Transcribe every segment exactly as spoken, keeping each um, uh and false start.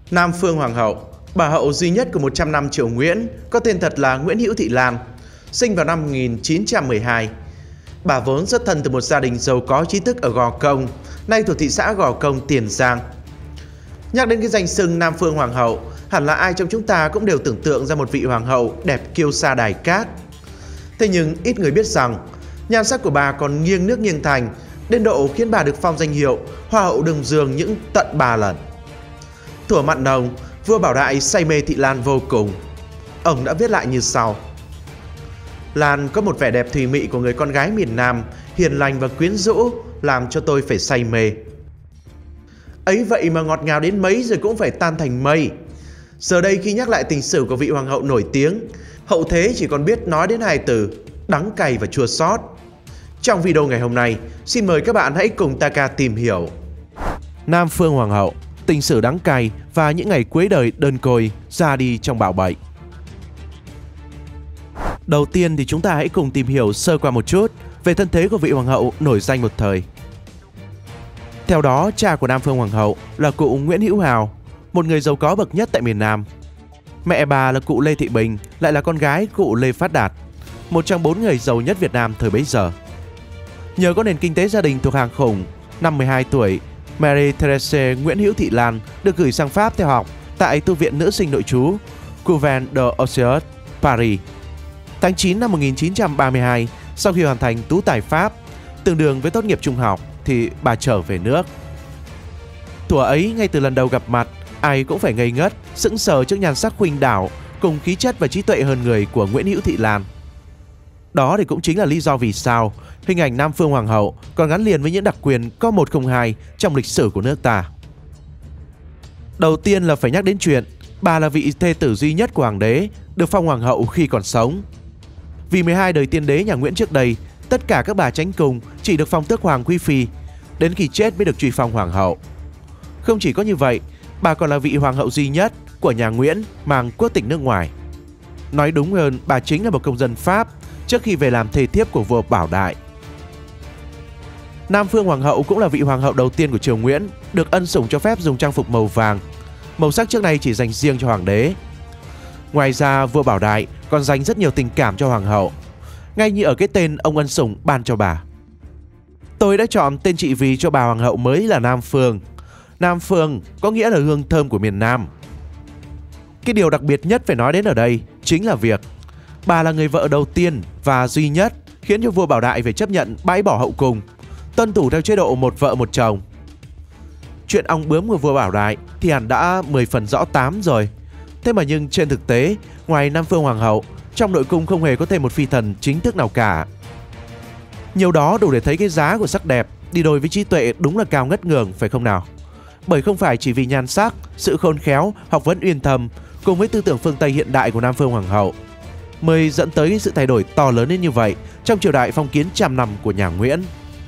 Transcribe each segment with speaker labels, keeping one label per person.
Speaker 1: Nam Phương Hoàng hậu, bà hậu duy nhất của một trăm năm Triều Nguyễn, có tên thật là Nguyễn Hữu Thị Lan, sinh vào năm một nghìn chín trăm mười hai. Bà vốn xuất thân từ một gia đình giàu có trí thức ở Gò Công, nay thuộc thị xã Gò Công, Tiền Giang. Nhắc đến cái danh xưng Nam Phương Hoàng hậu, hẳn là ai trong chúng ta cũng đều tưởng tượng ra một vị hoàng hậu đẹp kiêu sa đài cát. Thế nhưng ít người biết rằng, nhan sắc của bà còn nghiêng nước nghiêng thành, đến độ khiến bà được phong danh hiệu Hoa hậu Đông Dương những tận ba lần. Thuở mặn nồng, vua Bảo Đại say mê Thị Lan vô cùng. Ông đã viết lại như sau: Lan có một vẻ đẹp thùy mị của người con gái miền Nam, hiền lành và quyến rũ, làm cho tôi phải say mê. Ấy vậy mà ngọt ngào đến mấy rồi cũng phải tan thành mây. Giờ đây khi nhắc lại tình sử của vị hoàng hậu nổi tiếng, hậu thế chỉ còn biết nói đến hai từ đắng cay và chua xót. Trong video ngày hôm nay, xin mời các bạn hãy cùng Taka tìm hiểu Nam Phương Hoàng hậu, tình sử đắng cay và những ngày cuối đời đơn côi ra đi trong bạo bệnh. Đầu tiên thì chúng ta hãy cùng tìm hiểu sơ qua một chút về thân thế của vị hoàng hậu nổi danh một thời. Theo đó, cha của Nam Phương Hoàng hậu là cụ Nguyễn Hữu Hào, một người giàu có bậc nhất tại miền Nam. Mẹ bà là cụ Lê Thị Bình, lại là con gái cụ Lê Phát Đạt, một trong bốn người giàu nhất Việt Nam thời bấy giờ. Nhờ có nền kinh tế gia đình thuộc hàng khủng, năm mười hai tuổi, Marie Therese Nguyễn Hữu Thị Lan được gửi sang Pháp theo học tại tu viện nữ sinh nội trú Couvent de Ossieux, Paris. Tháng chín năm một nghìn chín trăm ba mươi hai, sau khi hoàn thành tú tài Pháp, tương đương với tốt nghiệp trung học, thì bà trở về nước. Thuở ấy, ngay từ lần đầu gặp mặt, ai cũng phải ngây ngất, sững sờ trước nhan sắc khuynh đảo cùng khí chất và trí tuệ hơn người của Nguyễn Hữu Thị Lan. Đó thì cũng chính là lý do vì sao hình ảnh Nam Phương Hoàng hậu còn gắn liền với những đặc quyền có một không hai trong lịch sử của nước ta. Đầu tiên là phải nhắc đến chuyện bà là vị thê tử duy nhất của hoàng đế được phong hoàng hậu khi còn sống. Vì mười hai đời tiên đế nhà Nguyễn trước đây, tất cả các bà chánh cùng chỉ được phong tước hoàng quý phi, đến khi chết mới được truy phong hoàng hậu. Không chỉ có như vậy, bà còn là vị hoàng hậu duy nhất của nhà Nguyễn mang quốc tịch nước ngoài. Nói đúng hơn, bà chính là một công dân Pháp trước khi về làm thê thiếp của vua Bảo Đại. Nam Phương Hoàng hậu cũng là vị hoàng hậu đầu tiên của triều Nguyễn được ân sủng cho phép dùng trang phục màu vàng, màu sắc trước nay chỉ dành riêng cho hoàng đế. Ngoài ra, vua Bảo Đại còn dành rất nhiều tình cảm cho hoàng hậu, ngay như ở cái tên ông ân sủng ban cho bà. Tôi đã chọn tên trị vì cho bà hoàng hậu mới là Nam Phương. Nam Phương có nghĩa là hương thơm của miền Nam. Cái điều đặc biệt nhất phải nói đến ở đây chính là việc bà là người vợ đầu tiên và duy nhất khiến cho vua Bảo Đại phải chấp nhận bãi bỏ hậu cung, tuân thủ theo chế độ một vợ một chồng. Chuyện ong bướm của vua Bảo Đại thì hẳn đã mười phần rõ tám rồi. Thế mà nhưng trên thực tế, ngoài Nam Phương Hoàng hậu, trong nội cung không hề có thêm một phi thần chính thức nào cả. Nhiều đó đủ để thấy cái giá của sắc đẹp đi đôi với trí tuệ đúng là cao ngất ngường, phải không nào? Bởi không phải chỉ vì nhan sắc, sự khôn khéo, học vấn uyên thâm cùng với tư tưởng phương Tây hiện đại của Nam Phương Hoàng hậu mới dẫn tới sự thay đổi to lớn đến như vậy trong triều đại phong kiến trăm năm của nhà Nguyễn.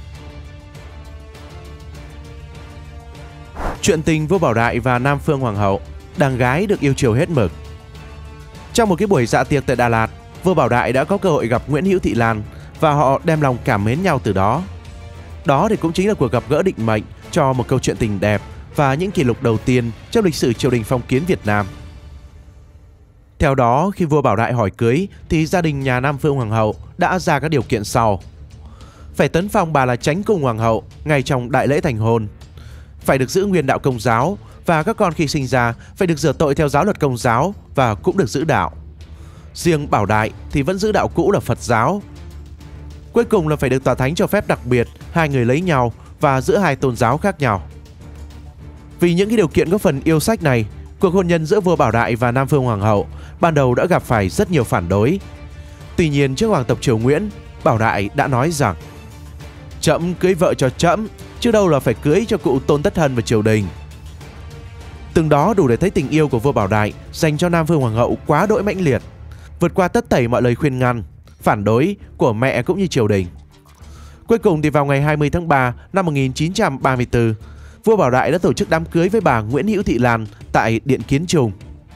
Speaker 1: Chuyện tình vua Bảo Đại và Nam Phương Hoàng hậu, đàn gái được yêu chiều hết mực. Trong một cái buổi dạ tiệc tại Đà Lạt, vua Bảo Đại đã có cơ hội gặp Nguyễn Hữu Thị Lan và họ đem lòng cảm mến nhau từ đó. Đó thì cũng chính là cuộc gặp gỡ định mệnh cho một câu chuyện tình đẹp và những kỷ lục đầu tiên trong lịch sử triều đình phong kiến Việt Nam. Theo đó, khi vua Bảo Đại hỏi cưới thì gia đình nhà Nam Phương Hoàng hậu đã ra các điều kiện sau: phải tấn phong bà là chánh cung hoàng hậu ngay trong đại lễ thành hôn, phải được giữ nguyên đạo Công giáo và các con khi sinh ra phải được rửa tội theo giáo luật Công giáo và cũng được giữ đạo. Riêng Bảo Đại thì vẫn giữ đạo cũ là Phật giáo. Cuối cùng là phải được tòa thánh cho phép đặc biệt hai người lấy nhau và giữa hai tôn giáo khác nhau. Vì những cái điều kiện có phần yêu sách này, cuộc hôn nhân giữa vua Bảo Đại và Nam Phương Hoàng hậu ban đầu đã gặp phải rất nhiều phản đối. Tuy nhiên, trước hoàng tộc triều Nguyễn, Bảo Đại đã nói rằng: "Trẫm cưới vợ cho trẫm, chứ đâu là phải cưới cho cụ Tôn Tất Hân và triều đình." Từng đó đủ để thấy tình yêu của vua Bảo Đại dành cho Nam Phương Hoàng hậu quá đỗi mãnh liệt, vượt qua tất thảy mọi lời khuyên ngăn, phản đối của mẹ cũng như triều đình. Cuối cùng thì vào ngày hai mươi tháng ba năm một nghìn chín trăm ba mươi tư, vua Bảo Đại đã tổ chức đám cưới với bà Nguyễn Hữu Thị Lan tại Điện Kiến Trung.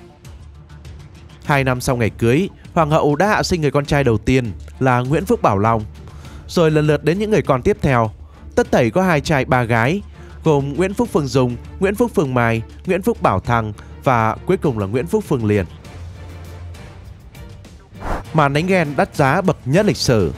Speaker 1: Hai năm sau ngày cưới, hoàng hậu đã hạ sinh người con trai đầu tiên là Nguyễn Phúc Bảo Long, rồi lần lượt đến những người con tiếp theo. Tất thảy có hai trai ba gái, gồm Nguyễn Phúc Phương Dung, Nguyễn Phúc Phương Mai, Nguyễn Phúc Bảo Thăng và cuối cùng là Nguyễn Phúc Phương Liên. Màn đánh ghen đắt giá bậc nhất lịch sử.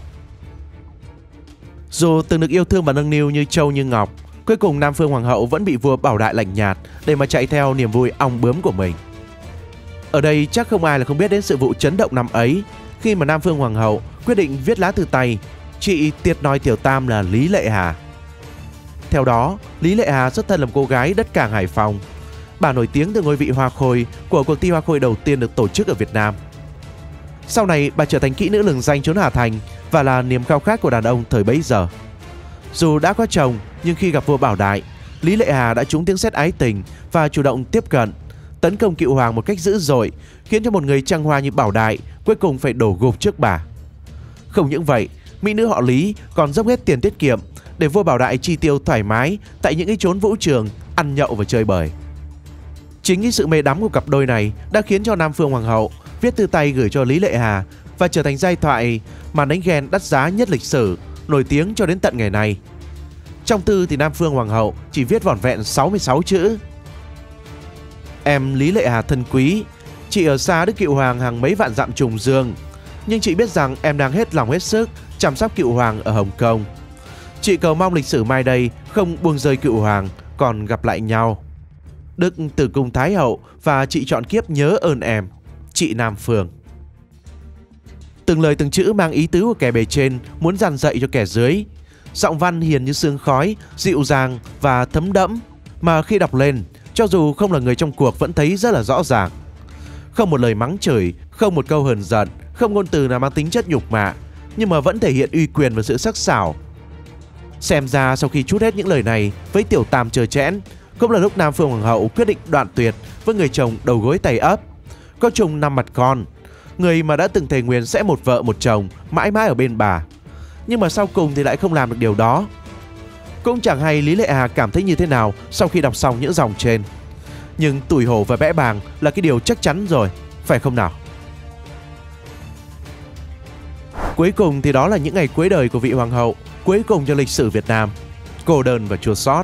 Speaker 1: Dù từng được yêu thương và nâng niu như châu như ngọc, cuối cùng Nam Phương Hoàng hậu vẫn bị vua Bảo Đại lạnh nhạt để mà chạy theo niềm vui ong bướm của mình. Ở đây chắc không ai là không biết đến sự vụ chấn động năm ấy khi mà Nam Phương Hoàng hậu quyết định viết lá thư tay chị tiệt nói tiểu tam là Lý Lệ Hà. Theo đó, Lý Lệ Hà xuất thân làm cô gái đất cảng Hải Phòng. Bà nổi tiếng từ ngôi vị hoa khôi của cuộc thi hoa khôi đầu tiên được tổ chức ở Việt Nam. Sau này, bà trở thành kỹ nữ lừng danh chốn Hà Thành và là niềm khao khát của đàn ông thời bấy giờ. Dù đã có chồng, nhưng khi gặp vua Bảo Đại, Lý Lệ Hà đã trúng tiếng sét ái tình và chủ động tiếp cận, tấn công cựu hoàng một cách dữ dội, khiến cho một người trăng hoa như Bảo Đại cuối cùng phải đổ gục trước bà. Không những vậy, mỹ nữ họ Lý còn dốc hết tiền tiết kiệm để vua Bảo Đại chi tiêu thoải mái tại những cái chốn vũ trường, ăn nhậu và chơi bời. Chính cái sự mê đắm của cặp đôi này đã khiến cho Nam Phương Hoàng hậu viết thư tay gửi cho Lý Lệ Hà và trở thành giai thoại màn đánh ghen đắt giá nhất lịch sử, nổi tiếng cho đến tận ngày nay. Trong thư thì Nam Phương Hoàng hậu chỉ viết vỏn vẹn sáu mươi sáu chữ: Em Lý Lệ Hà thân quý, chị ở xa đức cựu hoàng hàng mấy vạn dặm trùng dương, nhưng chị biết rằng em đang hết lòng hết sức chăm sóc cựu hoàng ở Hồng Kông. Chị cầu mong lịch sử mai đây không buông rơi cựu hoàng, còn gặp lại nhau. Đức Tử Cung Thái hậu và chị chọn kiếp nhớ ơn em, chị Nam Phương. Từng lời từng chữ mang ý tứ của kẻ bề trên muốn dằn dạy cho kẻ dưới. Giọng văn hiền như sương khói, dịu dàng và thấm đẫm, mà khi đọc lên, cho dù không là người trong cuộc vẫn thấy rất là rõ ràng. Không một lời mắng chửi, không một câu hờn giận, không ngôn từ nào mang tính chất nhục mạ, nhưng mà vẫn thể hiện uy quyền và sự sắc sảo. Xem ra sau khi trút hết những lời này với tiểu tam trơ trẽn, cũng là lúc Nam Phương Hoàng hậu quyết định đoạn tuyệt với người chồng đầu gối tay ấp, có chung năm mặt con, người mà đã từng thề nguyền sẽ một vợ một chồng mãi mãi ở bên bà. Nhưng mà sau cùng thì lại không làm được điều đó. Cũng chẳng hay Lý Lệ Hà cảm thấy như thế nào sau khi đọc xong những dòng trên. Nhưng tủi hổ và bẽ bàng là cái điều chắc chắn rồi, phải không nào? Cuối cùng thì đó là những ngày cuối đời của vị hoàng hậu cuối cùng cho lịch sử Việt Nam, cô đơn và chua xót.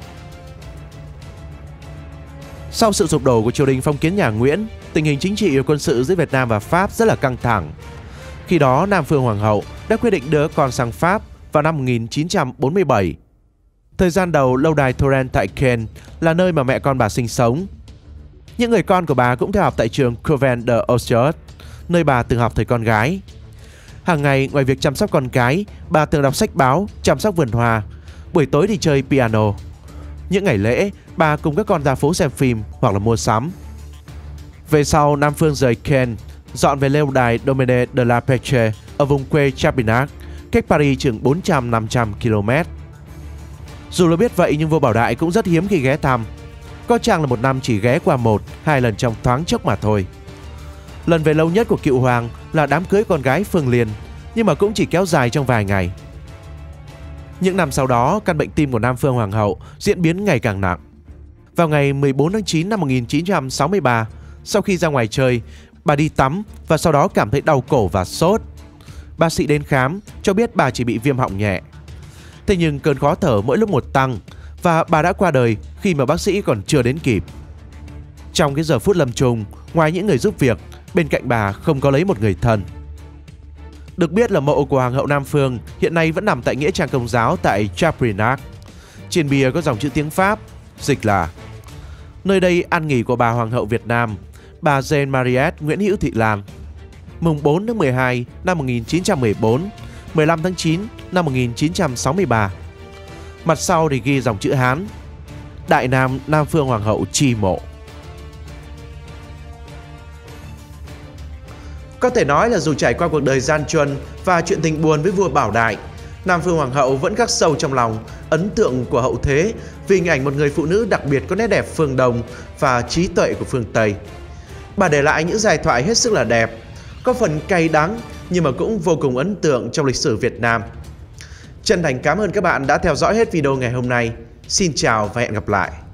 Speaker 1: Sau sự sụp đổ của triều đình phong kiến nhà Nguyễn, tình hình chính trị và quân sự giữa Việt Nam và Pháp rất là căng thẳng. Khi đó, Nam Phương Hoàng hậu đã quyết định đưa con sang Pháp vào năm một nghìn chín trăm bốn mươi bảy. Thời gian đầu, lâu đài Touraine tại Caen là nơi mà mẹ con bà sinh sống. Những người con của bà cũng theo học tại trường Couvent de Auxerre, nơi bà từng học thời con gái. Hàng ngày, ngoài việc chăm sóc con cái, bà thường đọc sách báo, chăm sóc vườn hoa. Buổi tối thì chơi piano. Những ngày lễ, bà cùng các con ra phố xem phim hoặc là mua sắm. Về sau, Nam Phương rời Caen, dọn về lâu đài Domaine de la Peche ở vùng quê Chapinac, cách Paris chừng bốn trăm đến năm trăm ki lô mét. Dù là biết vậy nhưng vua Bảo Đại cũng rất hiếm khi ghé thăm. Có chăng là một năm chỉ ghé qua một, hai lần trong thoáng chốc mà thôi. Lần về lâu nhất của cựu hoàng là đám cưới con gái Phương Liên, nhưng mà cũng chỉ kéo dài trong vài ngày. Những năm sau đó, căn bệnh tim của Nam Phương Hoàng hậu diễn biến ngày càng nặng. Vào ngày mười bốn tháng chín năm một nghìn chín trăm sáu mươi ba, sau khi ra ngoài chơi, bà đi tắm và sau đó cảm thấy đau cổ và sốt. Bác sĩ đến khám cho biết bà chỉ bị viêm họng nhẹ. Thế nhưng cơn khó thở mỗi lúc một tăng và bà đã qua đời khi mà bác sĩ còn chưa đến kịp. Trong cái giờ phút lâm chung, ngoài những người giúp việc, bên cạnh bà không có lấy một người thân. Được biết là mộ của Hoàng hậu Nam Phương hiện nay vẫn nằm tại nghĩa trang Công giáo tại Chapinac. Trên bia có dòng chữ tiếng Pháp, dịch là: nơi đây an nghỉ của bà Hoàng hậu Việt Nam, bà Jeanne Mariette Nguyễn Hữu Thị Lan. Mùng bốn tháng mười hai năm một nghìn chín trăm mười bốn, mười lăm tháng chín năm một nghìn chín trăm sáu mươi ba. Mặt sau thì ghi dòng chữ Hán: Đại Nam Nam Phương Hoàng hậu chi mộ. Có thể nói là dù trải qua cuộc đời gian truân và chuyện tình buồn với vua Bảo Đại, Nam Phương Hoàng hậu vẫn khắc sâu trong lòng ấn tượng của hậu thế vì hình ảnh một người phụ nữ đặc biệt có nét đẹp phương Đông và trí tuệ của phương Tây. Bà để lại những giai thoại hết sức là đẹp, có phần cay đắng nhưng mà cũng vô cùng ấn tượng trong lịch sử Việt Nam. Chân thành cảm ơn các bạn đã theo dõi hết video ngày hôm nay. Xin chào và hẹn gặp lại.